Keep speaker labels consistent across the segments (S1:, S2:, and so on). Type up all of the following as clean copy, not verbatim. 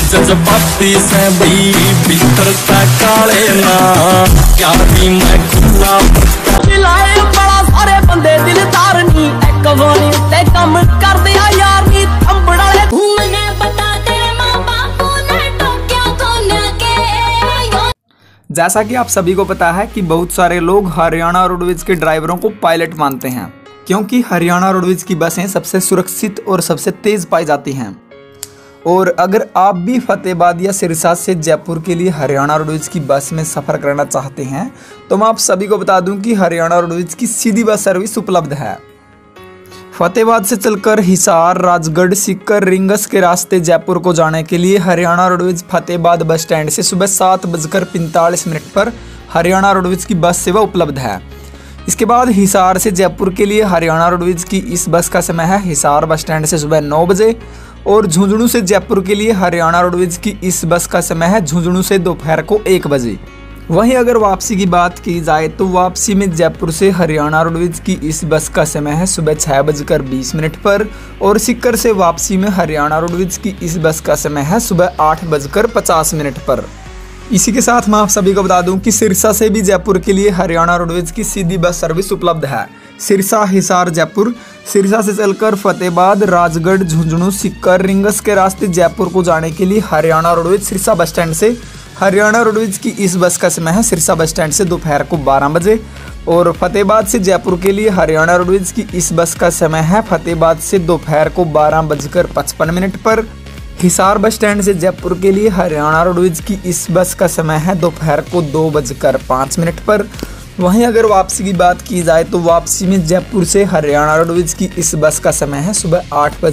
S1: जज्बाती से भी भीतर तक काले ना क्या भी मैं खुला मिलाए बड़ा सारे बंदे दिलदार नी एक वाली ते कम कर दिया यार नी थंबड़ा
S2: घूमने बता तेरे माँ बाप ने टोक्या कोने के।
S3: जैसा कि आप सभी को पता है कि बहुत सारे लोग हरियाणा रोडवेज के ड्राइवरों को पायलट मानते हैं, क्योंकि हरियाणा रोडवेज की बसें सबसे सुरक्षित और सबसे तेज़ पाई जाती हैं। और अगर आप भी फतेहाबाद या सिरसा से जयपुर के लिए हरियाणा रोडवेज की बस में सफ़र करना चाहते हैं तो मैं आप सभी को बता दूं कि हरियाणा रोडवेज की सीधी बस सर्विस उपलब्ध है। फतेहाबाद से चलकर हिसार, राजगढ़, सीकर, रिंगस के रास्ते जयपुर को जाने के लिए Haryana roadways Fatehabad bus stand से सुबह 7:45 पर हरियाणा रोडवेज की बस सेवा उपलब्ध है। इसके बाद हिसार से जयपुर के लिए हरियाणा रोडवेज की इस बस का समय है हिसार बस स्टैंड से सुबह 9 बजे और झुंझुनू से जयपुर के लिए हरियाणा रोडवेज की इस बस का समय है झुंझुनू से दोपहर को 1 बजे। वहीं अगर वापसी की बात की जाए तो वापसी में जयपुर से हरियाणा रोडवेज की इस बस का समय है सुबह 6:20 पर और सीकर से वापसी में हरियाणा रोडवेज की इस बस का समय है सुबह 8:50 पर। इसी के साथ मैं आप सभी को बता दूं कि सिरसा से भी जयपुर के लिए हरियाणा रोडवेज की सीधी बस सर्विस उपलब्ध है। सिरसा, हिसार, जयपुर, सिरसा से चलकर फतेहाबाद, राजगढ़, झुंझुनू, सीकर, रिंगस के रास्ते जयपुर को जाने के लिए Haryana roadways Sirsa bus stand से हरियाणा रोडवेज की इस बस का समय है सिरसा बस स्टैंड से दोपहर को 12 बजे और फतेहाबाद से जयपुर के लिए हरियाणा रोडवेज की इस बस का समय है फतेहाबाद से दोपहर को 12:55 पर। हिसार बस स्टैंड से जयपुर के लिए हरियाणा रोडवेज की इस बस का समय है दोपहर को 2:05 पर। वहीं अगर वापसी की बात की जाए तो वापसी में जयपुर से हरियाणा रोडवेज की इस बस का समय है सुबह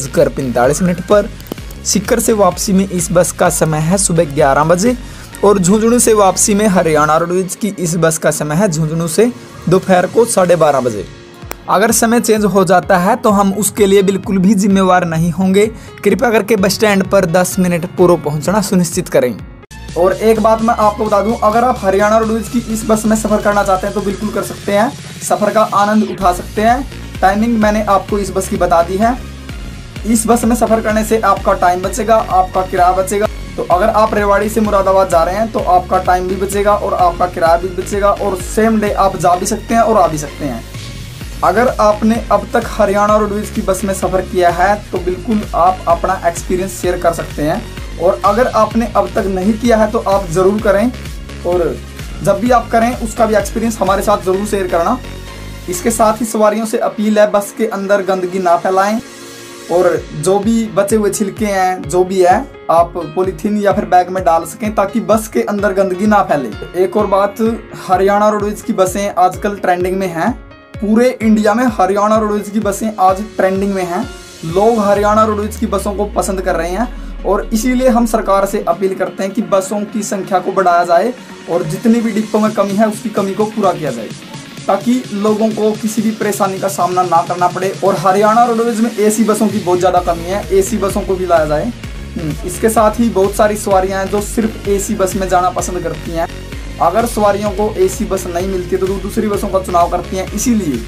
S3: 8:45 पर। सीकर से वापसी में इस बस का समय है सुबह 11 बजे और झुंझुनू से वापसी में हरियाणा रोडवेज की इस बस का समय है झुंझुनू से दोपहर को 12:30 बजे। अगर समय चेंज हो जाता है तो हम उसके लिए बिल्कुल भी जिम्मेवार नहीं होंगे। कृपया करके बस स्टैंड पर 10 मिनट पूर्व पहुंचना सुनिश्चित करें। और एक बात मैं आपको बता दूं, अगर आप हरियाणा रोडवेज की इस बस में सफ़र करना चाहते हैं तो बिल्कुल कर सकते हैं, सफ़र का आनंद उठा सकते हैं। टाइमिंग मैंने आपको इस बस की बता दी है। इस बस में सफ़र करने से आपका टाइम बचेगा, आपका किराया बचेगा। तो अगर आप रेवाड़ी से मुरादाबाद जा रहे हैं तो आपका टाइम भी बचेगा और आपका किराया भी बचेगा और सेम डे आप जा भी सकते हैं और आ भी सकते हैं। अगर आपने अब तक हरियाणा रोडवेज की बस में सफ़र किया है तो बिल्कुल आप अपना एक्सपीरियंस शेयर कर सकते हैं और अगर आपने अब तक नहीं किया है तो आप ज़रूर करें और जब भी आप करें उसका भी एक्सपीरियंस हमारे साथ ज़रूर शेयर करना। इसके साथ ही सवारियों से अपील है, बस के अंदर गंदगी ना फैलाएं और जो भी बचे हुए छिलके हैं जो भी है आप पॉलीथीन या फिर बैग में डाल सकें ताकि बस के अंदर गंदगी ना फैले। एक और बात, हरियाणा रोडवेज की बसें आजकल ट्रेंडिंग में हैं। पूरे इंडिया में हरियाणा रोडवेज की बसें आज ट्रेंडिंग में हैं। लोग हरियाणा रोडवेज की बसों को पसंद कर रहे हैं और इसीलिए हम सरकार से अपील करते हैं कि बसों की संख्या को बढ़ाया जाए और जितनी भी डिपो में कमी है उसकी कमी को पूरा किया जाए ताकि लोगों को किसी भी परेशानी का सामना ना करना पड़े। और हरियाणा रोडवेज में एसी बसों की बहुत ज़्यादा कमी है, एसी बसों को भी लाया जाए। इसके साथ ही बहुत सारी सवारियाँ हैं जो सिर्फ एसी बस में जाना पसंद करती हैं। अगर सवारियों को एसी बस नहीं मिलती तो दूसरी बसों का चुनाव करती हैं। इसीलिए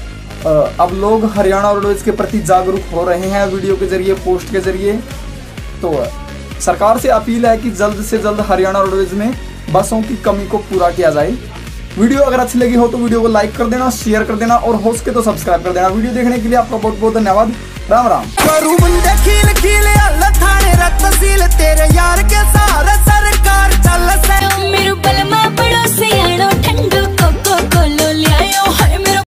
S3: अब लोग हरियाणा रोडवेज के प्रति जागरूक हो रहे हैं वीडियो के जरिए, पोस्ट के जरिए। तो सरकार से अपील है कि जल्द से जल्द हरियाणा रोडवेज में बसों की कमी को पूरा किया जाए। वीडियो अगर अच्छी लगी हो तो वीडियो को लाइक कर देना, शेयर कर देना और हो सके तो सब्सक्राइब कर देना। वीडियो देखने के लिए आपका बहुत बहुत धन्यवाद। राम राम।